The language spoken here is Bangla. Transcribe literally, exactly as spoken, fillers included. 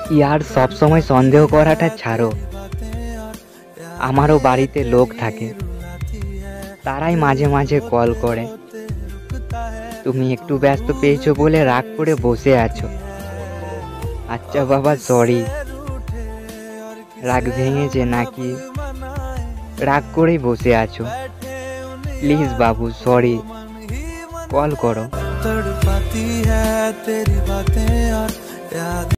ইয়ার সব সময় সন্দেহ করাটা ছাড়ো। আমারও বাড়িতে লোক থাকে, তারাই মাঝে মাঝে কল করে। তুমি একটু ব্যস্ত পেয়েছো বলে রাগ করে বসে আছো। আচ্ছা বাবা, সরি। রাগ ভেঙেছে নাকি? রাগ করেই বসে আছো? Please Babu, sorry. কল করো।